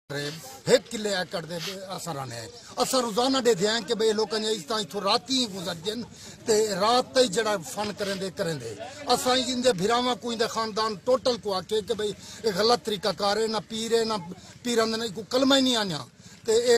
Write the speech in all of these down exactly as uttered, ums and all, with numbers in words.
एक किले एकड़ दे असर आने अस रोजाना दे ध्यान के भाई लोग इस इतों रात ही गुजरजन ते रात ही जड़ा फन करेंदे करेंदे असा इंदे भिरावा को इंदे खानदान टोटल को आके कि भाई गलत तरीका कार है ना पीर है ना पीर अंदर को कलमा ही नहीं आना ते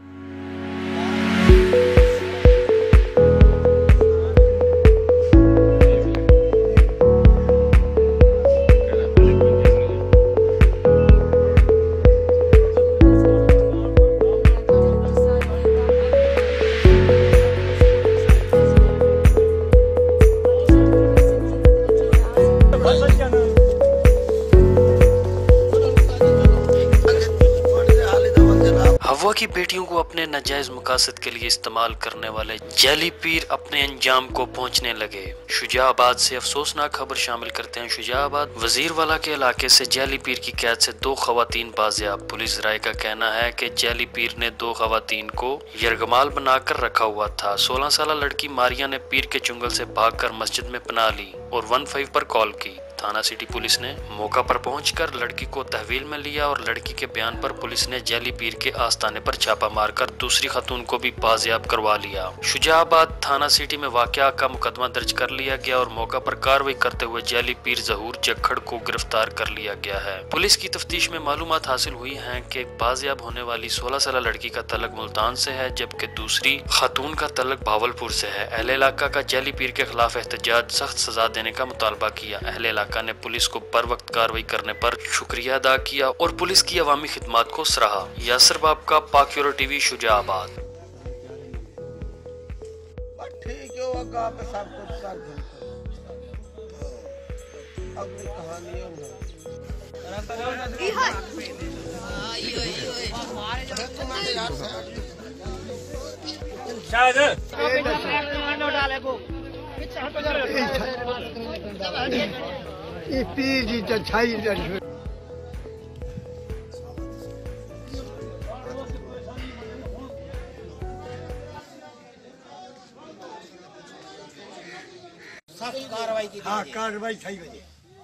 हवा की बेटियों को अपने नाजायज मकासद के लिए इस्तेमाल करने वाले जैली पीर अपने अंजाम को पहुंचने लगे। शुजाआबाद से अफसोसनाक खबर शामिल करते हैं। शुजाआबाद वजीरवाला के इलाके से जैली पीर की कैद से दो खवातीन बाजियाब। पुलिस राय का कहना है कि जैली पीर ने दो खवातीन को यरगमाल बनाकर रखा हुआ था। सोलह साल लड़की मारिया ने पीर के चुंगल से भागकर मस्जिद में पनाह ली और वन फाइव पर कॉल की। थाना सिटी पुलिस ने मौका पर पहुंचकर लड़की को तहवील में लिया और लड़की के बयान पर पुलिस ने जैली पीर के आस्ताने पर छापा मारकर दूसरी खातून को भी बाजियाब करवा लिया। शुजाआबाद थाना सिटी में वाकया का मुकदमा दर्ज कर लिया गया और मौका पर कार्रवाई करते हुए जैली पीर जहूर जखड़ को गिरफ्तार कर लिया गया है। पुलिस की तफ्तीश में मालूमात हासिल हुई है कि बाजियाब होने वाली सोलह साल लड़की का तलक मुल्तान से है, जबकि दूसरी खातून का तलक भावलपुर से है। अहले इलाका का जैली पीर के खिलाफ एहतजाज सख्त सजा देने का मुतालबा किया। अहले इलाका ने पुलिस को बर वक्त कार्रवाई करने पर शुक्रिया अदा किया और पुलिस की अवामी खिदमत को सराहा। यासर बाब का पाक यूरो टीवी शुजाआबाद। ठीक है वो गाँव पे सब कुछ कर दो। अब कहानी ये पीर जी तो छाई कार्रवाई की। हाँ कार्रवाई सही वजह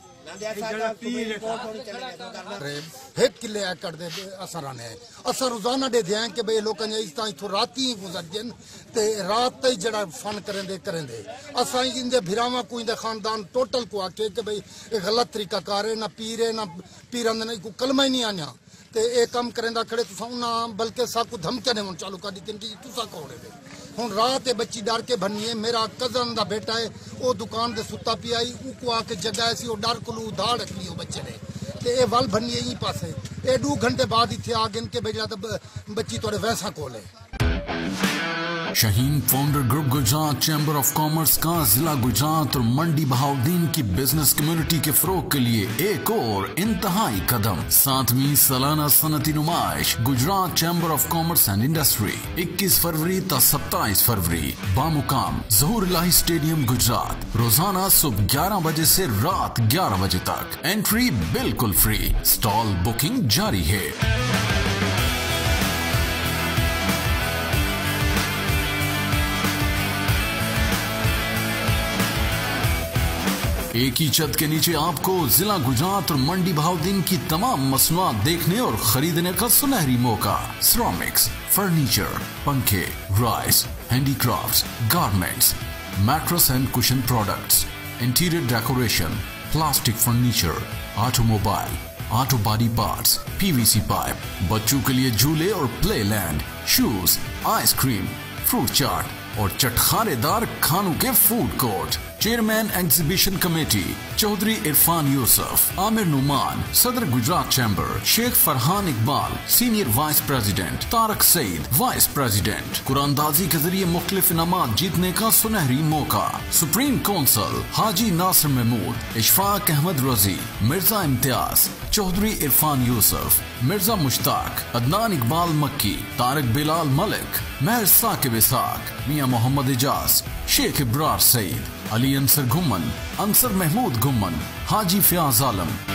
एक किले एकड़ दे असर आने अस रोजाना दे ध्यान के भाई लोग इस इतों रात ही गुजरजन ते रात ही जड़ा फन करेंदे करेंदे असा इंदे भिरावा को इंदे खानदान टोटल को आके कि भाई गलत तरीका कार है ना पीर है ना पीर अंदर को कलमा ही नहीं आना ते ए कम करेंदा खड़े तुसा ना बल्कि साकू धमकियां देवन चालू कर दी कि तुसा कौन है हुन रात ए बच्ची डर के भन्नी है। मेरा कजन दा बेटा है वो दुकान दे सुता पी आई उको आके जगह सी वो डर कोलू धाड़ रख ली बच्चे ने ते ए वल भन्नी यही पासे ए दो घंटे बाद इथे आ गन के भेजा तो बच्ची तोड़े वैसा कोल है। Shaheen founder group Gujrat chamber of commerce का जिला गुजरात और मंडी बहाउद्दीन की बिजनेस कम्युनिटी के फरोग के लिए एक और इंतहाई कदम। सातवीं सालाना सनती नुमाइश Gujrat chamber of commerce and industry इक्कीस फरवरी तक सत्ताईस फरवरी बामुकाम ज़हूर इलाही स्टेडियम गुजरात। रोजाना सुबह ग्यारह बजे से रात ग्यारह बजे तक। एंट्री बिल्कुल फ्री। स्टॉल बुकिंग जारी है। एक ही छत के नीचे आपको जिला गुजरात और मंडी बहाउद्दीन की तमाम मसनूआत देखने और खरीदने का सुनहरी मौका। सिरामिक्स, फर्नीचर, पंखे, rice, handicrafts, garments, mattress and cushion products, interior decoration, plastic furniture, automobile, auto body parts, PVC pipe, बच्चों के लिए झूले और play land, shoes, ice cream, fruit chaat और चटखानेदार खानों के food court. Chairman exhibition committee Chaudhry Irfan Yusuf, Amir Noman, सदर Gujrat chamber, Sheikh Farhan Iqbal, senior vice president, Tariq Saeed vice president. कुरानदाजी के जरिए मुख्तलिफ इनामात जीतने का सुनहरी मौका। सुप्रीम कौंसल हाजी नासिर महमूद, इशफाक अहमद रजी, मिर्जा इम्तियाज, चौधरी इरफान यूसुफ, मिर्जा मुश्ताक, अदनान इकबाल मक्की, तारक बिलाल मलिक, महर साकिब इसाक, मियां मोहम्मद इजाज, शेख इब्रार सईद, अली अंसर घुमन, अंसर महमूद घुमन, हाजी फयाज आलम।